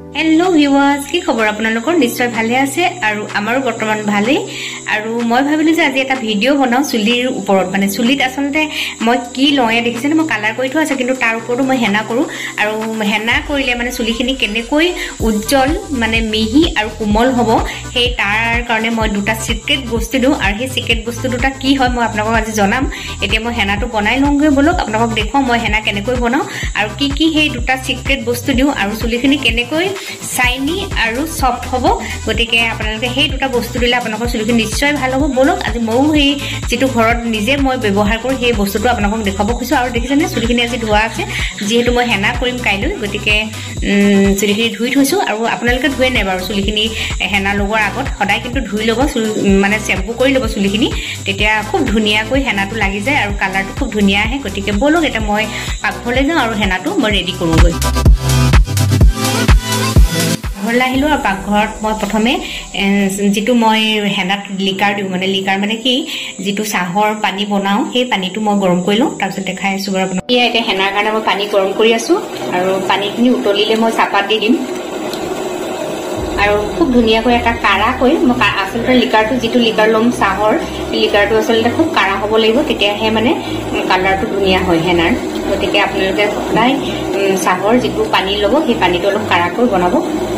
Hello ভিউৱাৰ্স কি খবৰ আপোনালোকৰ নিশ্চয় ভালে আছে আৰু আমাৰো বৰ্তমান ভালে আৰু মই ভাবিলো যে আজি এটা ভিডিও বনাও চুলিৰ ওপৰত মানে চুলিত আসলতে মই কি লয়ে দেখিছেনে মই কালাৰ কৰি থোৱা আছে কিন্তু তাৰ ওপৰতো মই হেনা কৰো আৰু হেনা কৰিলে মানে চুলিখিনি কেনেকৈ উজ্জ্বল মানে মিহি আৰু কোমল হ'ব সেই তাৰ কাৰণে মই দুটা সিক্ৰেট বস্তু দিও আৰু সেই সিক্ৰেট বস্তু দুটা কি হয় মই আপোনালোকক আজি জনাম এতিয়া মই হেনাটো বনাই লওঁগে বলক আপোনালোকক দেখুৱাম মই হেনা কেনেকৈ বনাও আৰু কি সেই দুটা সিক্ৰেট বস্তু দিও আৰু চুলিখিনি কেনেকৈ শাইনি আৰু সফট হ'ব গতিকে আপোনালোকে সেই দুটা বস্তু দিলে আপোনালোকৰ চুলিখিনি নিশ্চয় ভাল হ'ব বলক আজি মই সেই যেটো ঘৰত নিজে মই ব্যৱহাৰ কৰো সেই বস্তুটো আপোনালোকক দেখাব খুজিছো আৰু দেখিছেনে চুলিখিনি আজি ধোৱা আছে যেহেতু মই হেনা কৰিম কাইলৈ গতিকে চুলিখিনি ধুই থৈছো আৰু আপোনালোকে ধুই নাই বাৰু চুলিখিনি হেনা লগৰ আগত সদায় কিন্তু ধুই ল'ব মানে শ্যাম্পু কৰি ল'ব চুলিখিনি তেতিয়া খুব ধুনিয়াকৈ হেনাটো লাগি যায় আৰু কালাৰটো খুব ধুনিয়া আহে গতিকে বলক এটা মই পাকঘৰলৈ যাওঁ আৰু হেনাটো মই ৰেডি কৰোঁগৈ ঘৰলৈ আহিলো আৰু পাকঘৰত মই প্ৰথমে যেটো মই হেনাত লিকাৰ দিও মানে লিকাৰ মানে কি যেটো চাহৰ পানী বনাও সেই পানীটো মই গৰম কৰি লওঁ তাৰপিছত দেখাই আছো বাৰু আপোনাক এতিয়া হেনাৰ কাৰণে মই পানী গৰম কৰি আছো আৰু পানীখিনি উতলিলে মই চাপাত দি দিম আৰু খুব ধুনিয়াকৈ এটা কাৰা কৈ মই আসলতে লিকাৰটো যেটো লিকাৰ লম চাহৰ লিকাৰটো আসলতে খুব কাৰা হ'ব লাগিব তেতিয়াহে মানে কালাৰটো ধুনিয়া হয় হেনাৰ গতিকে আপোনালোকে সদায় চাহৰ যেটো পানী ল'ব সেই পানীটো অলপ কাৰাকৈ বনাব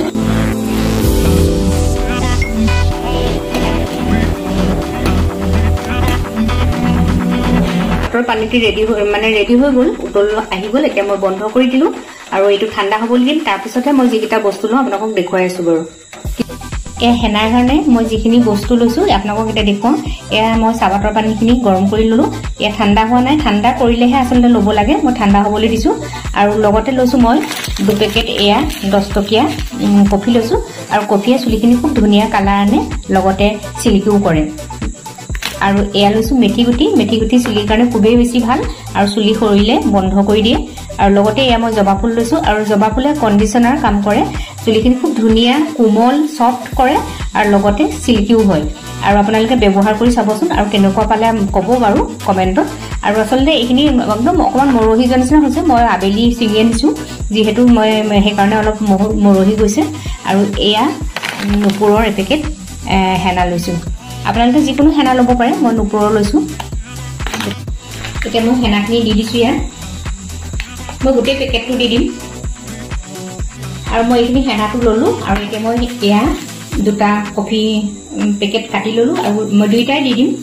পানীটি ৰেডি হৈ গল উতল আহি গল এতিয়া মই বন্ধ কৰি দিলো আৰু এইটো ঠাণ্ডা হ'ব দিম তাৰ পিছতে মই যিকিটা বস্তু লওঁ আপোনাক দেখুৱাই আছো বাৰু এই হেনাৰ কাৰণে মই যিখিনি বস্তু লৈছো আপোনাক এটা দেখুৱাম এয়া মই চাবাতৰ পানীখিনি গৰম কৰি ললো এয়া ঠাণ্ডা হোৱা নাই ঠাণ্ডা কৰিলেহে আসলে ল'ব লাগে মই ঠাণ্ডা হ'বলৈ দিছো আৰু লগতে লৈছো মই 2 পেকেট এয়া 10 টকীয়া কফি লৈছো আৰু কফিয়ে চুলিখিনি খুব ধুনিয়া কালাৰ আনে লগতে সিল্কিও কৰে আৰু এয়া লৈছো মেথি গুটি চুলিৰ কাৰণে খুবেই বেছি ভাল আৰু চুলি সৰিলে বন্ধ কৰি দিয়ে আৰু লগতে এয়া মই জবা ফুল লৈছো আৰু জবা ফুলে কণ্ডিশনাৰ কাম কৰে চুলিখিনি খুব ধুনিয়া কোমল সফট কৰে আৰু লগতে সিল্কিও হয় আৰু আপোনালোকে ব্যৱহাৰ কৰি চাবচোন আৰু কেনেকুৱা পালে ক'ব বাৰু কমেন্টত আৰু আসলে এইখিনি একদম অকমান মৰহি জনসনা হৈছে মই আবেলি চিঙি আনিছো যেহেতু মই সেই কাৰণে অলপ মৰহি গৈছে আৰু এয়া নুপুৰৰ এপেকেট হেনা লৈছো আপোনালোকে যিকোনো হেনা ল'ব পাৰে মই নুপুৰৰ লৈছো এতিয়া মই হেনাখিনি দি দিছো ইয়াত মই গোটেই পেকেটটো দি দিম আৰু মই এইখিনি হেনাটো ললো আৰু এতিয়া মই এয়া দুটা কফি পেকেট কাটি ললো আৰু মই দুইটাই দি দিম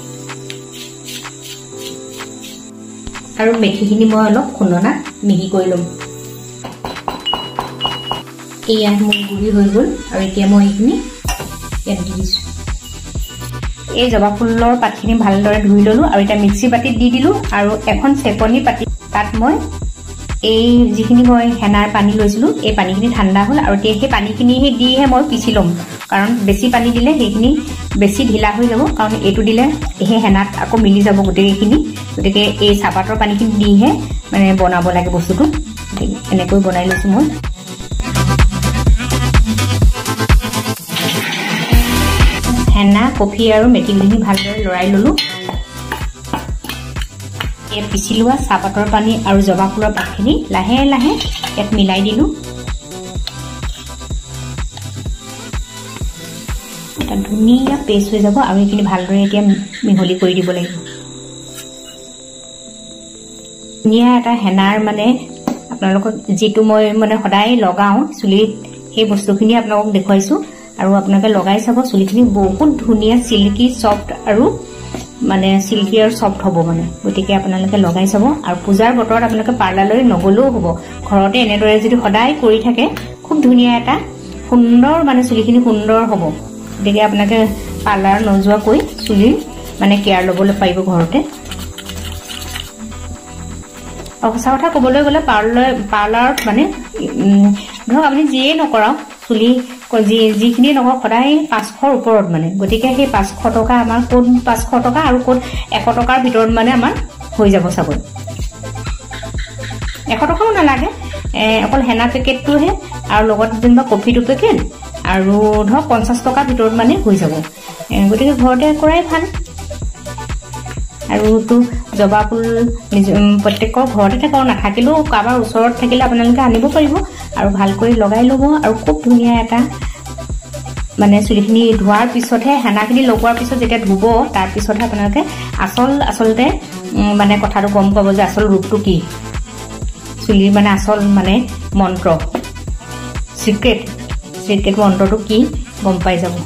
আৰু মেথিখিনি মই অলপ খুন্দনাত মিহি কৰি লম এয়া মোৰ গুৰি হৈ গল আৰু এতিয়া মই এইখিনি ইয়াত দি দিছো এই জবা ফুলৰ পাতখিনি ভালদৰে ধুই ললো আৰু এটা মিক্সি বাটিত দি দিলো আৰু এখন চেকনি পাতি তাত মই এই যিখিনি মই হেনাৰ পানী লৈছিলো এই পানীখিনি ঠাণ্ডা হ'ল আৰু সেই পানীখিনি দিহে মই পিছি লম কাৰণ বেছি পানী দিলে সেইখিনি বেছি ঢিলা হৈ যাব কাৰণ এইটো দিলে এই হেনাত আকৌ মিলি যাব গোটেইখিনি গতিকে এই চাপাতৰ পানীখিনি দিহে মানে বনাব লাগে বস্তুটো এনেকৈ বনাই লৈছো মই হেনা কফি আৰু মেথিখিনি ভালদৰে লৰাই ললো ইয়াত পিছি লোৱা চাপাতৰ পানী আৰু জবা ফুলৰ পাতখিনি লাহে লাহে ইয়াত মিলাই দিলো এটা ধুনীয়া পেষ্ট হৈ যাব আৰু এইখিনি ভালদৰে এতিয়া মিহলি কৰি দিব লাগিব ধুনীয়া এটা হেনাৰ মানে আপোনালোকক যেটো মই মানে সদায় লগাও চুলিত সেই বস্তুখিনি আপোনালোকক দেখুৱাইছো আৰু আপোনালোকে লগাই চাব চুলিখিনি বহুত ধুনীয়া সিল্কি সফট আৰু মানে সিল্কি আৰু সফট হ'ব মানে গতিকে আপোনালোকে লগাই চাব আৰু পূজাৰ বতৰত আপোনালোকে পাৰ্লাৰলৈ নগলেও হ'ব ঘৰতে এনেদৰে যদি সদায় কৰি থাকে খুব ধুনীয়া এটা সুন্দৰ মানে চুলিখিনি সুন্দৰ হ'ব গতিকে আপোনালোকে পাৰ্লাৰ নযোৱাকৈ চুলিৰ মানে কেয়াৰ ল'বলৈ পাৰিব ঘৰতে আৰু সঁচা কথা ক'বলৈ গ'লে পাৰ্লাৰত মানে ধৰক আপুনি যিয়ে নকৰাওক চুলি যিখিনি নকৰক সদায় 500ৰ ওপৰত মানে গতিকে সেই 500 টকা আমাৰ কোন 500 টকা আৰু কোন 100 টকাৰ ভিতৰত মানে আমাৰ হৈ যাব চাগৈ 100 টকাও নালাগে অকল হেনা পেকেটটোহে আৰু লগত যেনিবা কফিটো পেকেট আৰু ধৰক 50 টকাৰ ভিতৰত মানে হৈ যাব গতিকে ঘৰতে কৰাই ভাল আৰুতো জবা ফুল প্ৰত্যেকৰ ঘৰতে থাকে, নাথাকিলেও কাৰোবাৰ ওচৰত থাকিলে আপোনালোকে আনিব পাৰিব আৰু ভালকৈ লগাই ল'ব। আৰু খুব ধুনীয়া এটা মানে চুলিখিনি ধোৱাৰ পিছতহে, হেনাখিনি লগোৱাৰ পিছত যেতিয়া ধুব তাৰপিছতহে আপোনালোকে আচলতে মানে কথাটো গম পাব যে আচল ৰূপটো কি, চুলিৰ মানে আচল মানে মন্ত্ৰ, চিক্ৰেট মন্ত্ৰটো কি গম পাই যাব।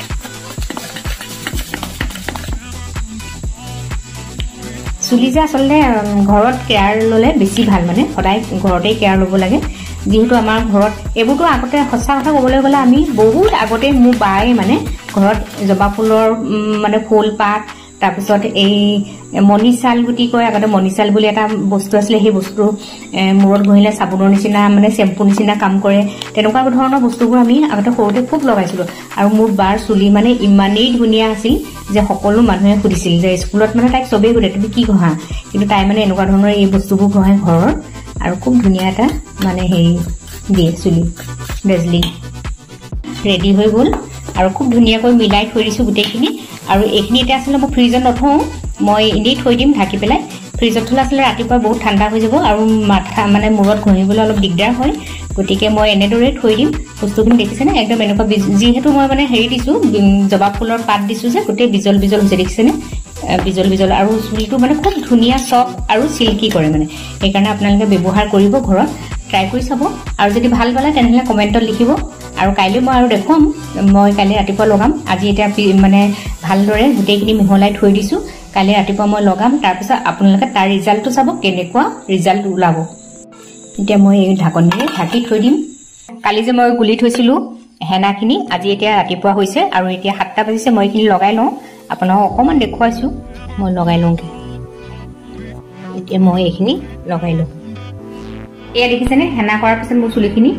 চুলি যে আচলতে ঘৰত কেয়াৰ ল'লে বেছি ভাল, মানে সদায় ঘৰতেই কেয়াৰ ল'ব লাগে। যিহেতু আমাৰ ঘৰত এইবোৰতো আগতে সঁচা কথা ক'বলৈ গ'লে আমি বহুত আগতে মোৰ বায়ে মানে ঘৰত জবা ফুলৰ মানে ফুল পাত, তাৰপিছত এই মণিচাল গুটি কয়, আগতে মণিচাল বুলি এটা বস্তু আছিলে, সেই বস্তু মূৰত ঘঁহিলে চাবোনৰ নিচিনা মানে চেম্পু নিচিনা কাম কৰে, তেনেকুৱা ধৰণৰ বস্তুবোৰ আমি আগতে সৰুতে খুব লগাইছিলোঁ। আৰু মোৰ বাৰ চুলি মানে ইমানেই ধুনীয়া আছিল যে সকলো মানুহে সুধিছিল যে স্কুলত মানে তাইক চবেই সুধে তুমি কি ঘঁহা, কিন্তু তাই মানে এনেকুৱা ধৰণৰ এই বস্তুবোৰ ঘঁহে ঘৰৰ, আৰু খুব ধুনীয়া এটা মানে হেৰি দিয়ে চুলি। ডেজলিং ৰেডি হৈ গ'ল আৰু খুব ধুনীয়াকৈ মিলাই থৈ দিছোঁ গোটেইখিনি। আৰু এইখিনি এতিয়া আচলতে মই ফ্ৰিজত নথওঁ, মই এনেই থৈ দিম ঢাকি পেলাই। ফ্ৰিজত থ'লে আচলতে ৰাতিপুৱা বহুত ঠাণ্ডা হৈ যাব আৰু মাথা মানে মূৰত ঘঁহিবলৈ অলপ দিগদাৰ হয়, গতিকে মই এনেদৰে থৈ দিম। বস্তুখিনি দেখিছেনে একদম এনেকুৱা, যিহেতু মই মানে হেৰি দিছোঁ জবা ফুলৰ পাত দিছোঁ যে গোটেই বিজল হৈছে, দেখিছেনে বিজল। আৰু চুলিটো মানে খুব ধুনীয়া চফ্ট আৰু চিল্কি কৰে, মানে সেইকাৰণে আপোনালোকে ব্যৱহাৰ কৰিব, ঘৰত ট্ৰাই কৰি চাব। আৰু যদি ভাল পালে তেনেহ'লে কমেণ্টত লিখিব। আৰু কাইলৈ মই আৰু দেখুৱাম, মই কাইলৈ ৰাতিপুৱা লগাম। আজি এতিয়া মানে ভালদৰে গোটেইখিনি মিহলাই থৈ দিছোঁ, কাইলৈ ৰাতিপুৱা মই লগাম। তাৰপিছত আপোনালোকে তাৰ ৰিজাল্টটো চাব, কেনেকুৱা ৰিজাল্ট ওলাব। এতিয়া মই এই ঢাকনিৰে ঢাকি থৈ দিম। কালি যে মই গুলি থৈছিলোঁ হেনাখিনি, আজি এতিয়া ৰাতিপুৱা হৈছে আৰু এতিয়া 7টা বাজিছে। মই এইখিনি লগাই লওঁ, আপোনাক অকণমান দেখুৱাইছোঁ, মই লগাই লওঁগৈ। এতিয়া মই এইখিনি লগাই লওঁ। এয়া দেখিছেনে হেনা কৰাৰ পিছত মোৰ চুলিখিনি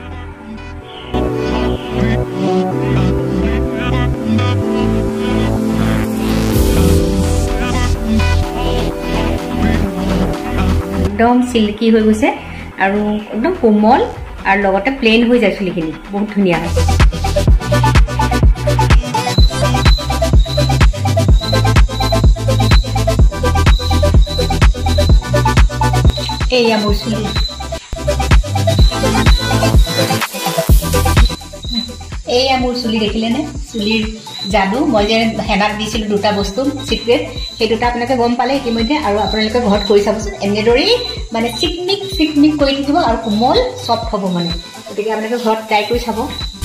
একদম চিল্কি হৈ গৈছে আৰু একদম কোমল, আৰু লগতে প্লেইন হৈ যায় চুলিখিনি, বহুত ধুনীয়া হৈছে। এয়া মোৰ চুলি, এয়া মোৰ চুলি দেখিলেনে, চুলিৰ যাদু। মই যে হেনাত দিছিলোঁ 2টা বস্তু চিক্ৰেট, সেই 2টা আপোনালোকে গম পালে ইতিমধ্যে। আৰু আপোনালোকে ঘৰত কৰি চাবচোন, এনেদৰেই মানে চিকমিক কৰি থাকিব আৰু কোমল চফ্ট হ'ব মানে। গতিকে আপোনালোকে ঘৰত ট্ৰাই কৰি চাব।